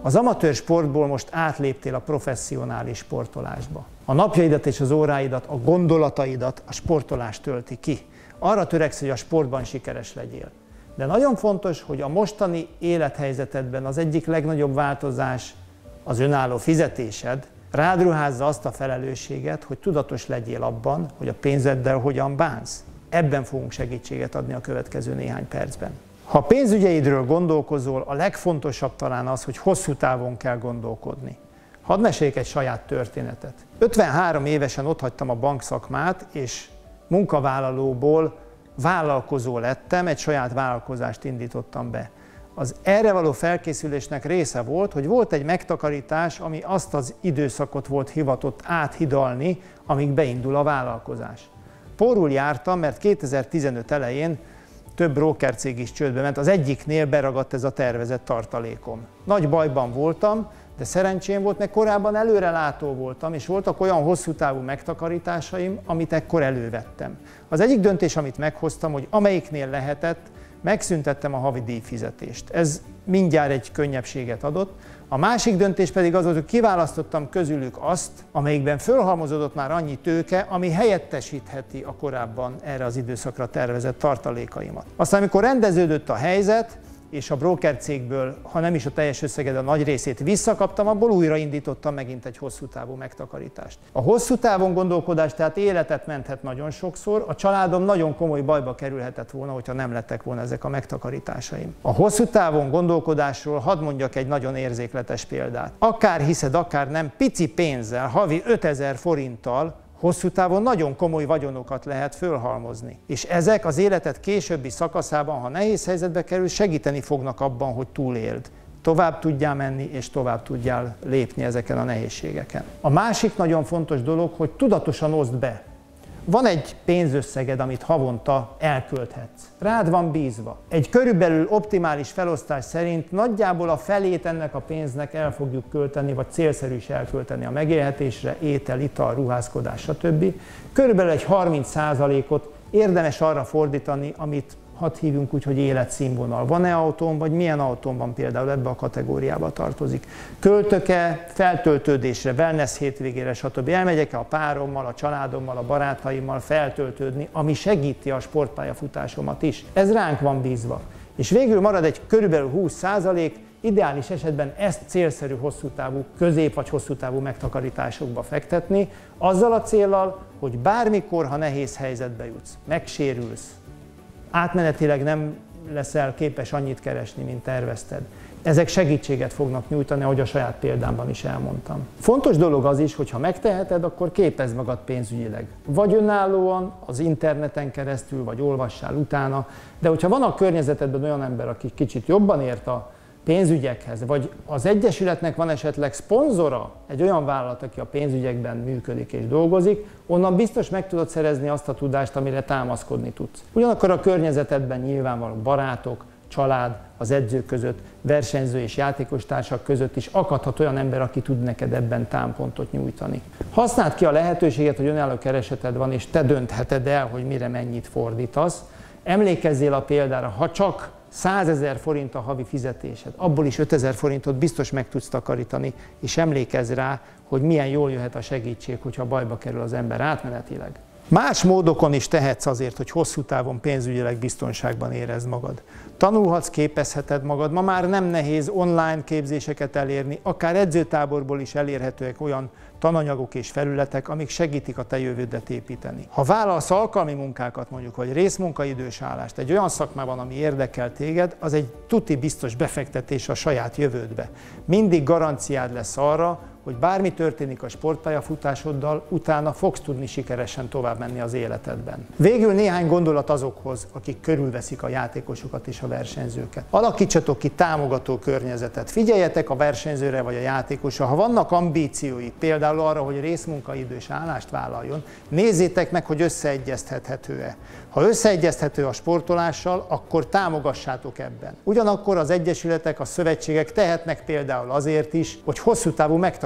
Az amatőr sportból most átléptél a professzionális sportolásba. A napjaidat és az óráidat, a gondolataidat a sportolás tölti ki. Arra töreksz, hogy a sportban sikeres legyél. De nagyon fontos, hogy a mostani élethelyzetedben az egyik legnagyobb változás az önálló fizetésed, rád ruházza azt a felelősséget, hogy tudatos legyél abban, hogy a pénzeddel hogyan bánsz. Ebben fogunk segítséget adni a következő néhány percben. Ha a pénzügyeidről gondolkozol, a legfontosabb talán az, hogy hosszú távon kell gondolkodni. Hadd meséljek egy saját történetet. 53 évesen otthagytam a bankszakmát, és munkavállalóból vállalkozó lettem, egy saját vállalkozást indítottam be. Az erre való felkészülésnek része volt, hogy volt egy megtakarítás, ami azt az időszakot volt hivatott áthidalni, amíg beindul a vállalkozás. Pórul jártam, mert 2015 elején több brókercég is csődbe ment, az egyiknél beragadt ez a tervezett tartalékom. Nagy bajban voltam, de szerencsém volt, mert korábban előrelátó voltam, és voltak olyan hosszú távú megtakarításaim, amit ekkor elővettem. Az egyik döntés, amit meghoztam, hogy amelyiknél lehetett, megszüntettem a havi díjfizetést. Ez mindjárt egy könnyebbséget adott. A másik döntés pedig az, hogy kiválasztottam közülük azt, amelyikben fölhalmozódott már annyi tőke, ami helyettesítheti a korábban erre az időszakra tervezett tartalékaimat. Aztán, amikor rendeződött a helyzet, és a brókercégből, ha nem is a teljes összeged, a nagy részét visszakaptam, abból újraindítottam megint egy hosszú távú megtakarítást. A hosszú távon gondolkodás tehát életet menthet nagyon sokszor, a családom nagyon komoly bajba kerülhetett volna, hogyha nem lettek volna ezek a megtakarításaim. A hosszú távon gondolkodásról hadd mondjak egy nagyon érzékletes példát. Akár hiszed, akár nem, pici pénzzel, havi 5000 forinttal, hosszú távon nagyon komoly vagyonokat lehet fölhalmozni. És ezek az életed későbbi szakaszában, ha nehéz helyzetbe kerül, segíteni fognak abban, hogy túléld. Tovább tudjál menni, és tovább tudjál lépni ezeken a nehézségeken. A másik nagyon fontos dolog, hogy tudatosan oszd be. Van egy pénzösszeged, amit havonta elkölthetsz. Rád van bízva. Egy körülbelül optimális felosztás szerint nagyjából a felét ennek a pénznek el fogjuk költeni, vagy célszerű is elkölteni a megélhetésre, étel, ital, ruházkodás, stb. Körülbelül egy 30%-ot érdemes arra fordítani, amit hadd hívjunk úgy, hogy életszínvonal. Van-e autóm, vagy milyen autóm van, például ebbe a kategóriába tartozik. Költök-e feltöltődésre, wellness hétvégére, stb. Elmegyek-e a párommal, a családommal, a barátaimmal feltöltődni, ami segíti a sportpályafutásomat is. Ez ránk van bízva. És végül marad egy körülbelül 20%, ideális esetben ezt célszerű hosszú távú, közép vagy hosszú távú megtakarításokba fektetni, azzal a céllal, hogy bármikor, ha nehéz helyzetbe jutsz, megsérülsz, átmenetileg nem leszel képes annyit keresni, mint tervezted. Ezek segítséget fognak nyújtani, ahogy a saját példámban is elmondtam. Fontos dolog az is, hogy ha megteheted, akkor képezd magad pénzügyileg. Vagy önállóan, az interneten keresztül, vagy olvassál utána, de hogyha van a környezetedben olyan ember, aki kicsit jobban ért a pénzügyekhez, vagy az egyesületnek van esetleg szponzora, egy olyan vállalat, aki a pénzügyekben működik és dolgozik, onnan biztos meg tudod szerezni azt a tudást, amire támaszkodni tudsz. Ugyanakkor a környezetedben nyilvánvaló barátok, család, az edzők között, versenyző és játékos társak között is akadhat olyan ember, aki tud neked ebben támpontot nyújtani. Használd ki a lehetőséget, hogy önálló kereseted van, és te döntheted el, hogy mire mennyit fordítasz. Emlékezzél a példára, ha csak 100 000 forint a havi fizetésed, abból is 5000 forintot biztos meg tudsz takarítani, és emlékezz rá, hogy milyen jól jöhet a segítség, hogyha bajba kerül az ember átmenetileg. Más módokon is tehetsz azért, hogy hosszú távon pénzügyileg biztonságban érezd magad. Tanulhatsz, képezheted magad, ma már nem nehéz online képzéseket elérni, akár edzőtáborból is elérhetőek olyan tananyagok és felületek, amik segítik a te jövődet építeni. Ha vállalsz alkalmi munkákat mondjuk, vagy részmunkaidős állást egy olyan szakmában, ami érdekel téged, az egy tuti biztos befektetés a saját jövődbe. Mindig garanciád lesz arra, hogy bármi történik a sportpályafutásoddal, utána fogsz tudni sikeresen tovább menni az életedben. Végül néhány gondolat azokhoz, akik körülveszik a játékosokat és a versenyzőket. Alakítsatok ki támogató környezetet. Figyeljetek a versenyzőre vagy a játékosra. Ha vannak ambíciói, például arra, hogy részmunkaidős állást vállaljon, nézzétek meg, hogy összeegyeztethető-e. Ha összeegyeztethető a sportolással, akkor támogassátok ebben. Ugyanakkor az egyesületek, a szövetségek tehetnek például azért is, hogy hosszú távú megtakarításokat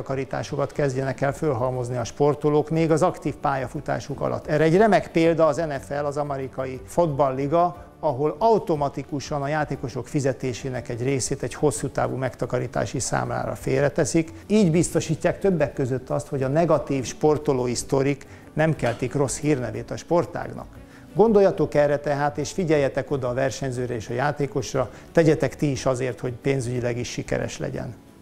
megtakarításokat kezdjenek el fölhalmozni a sportolók még az aktív pályafutásuk alatt. Erre egy remek példa az NFL, az amerikai fotballliga, ahol automatikusan a játékosok fizetésének egy részét egy hosszú távú megtakarítási számlára félreteszik. Így biztosítják többek között azt, hogy a negatív sportolói sztorik nem keltik rossz hírnevét a sportágnak. Gondoljatok erre tehát, és figyeljetek oda a versenyzőre és a játékosra, tegyetek ti is azért, hogy pénzügyileg is sikeres legyen.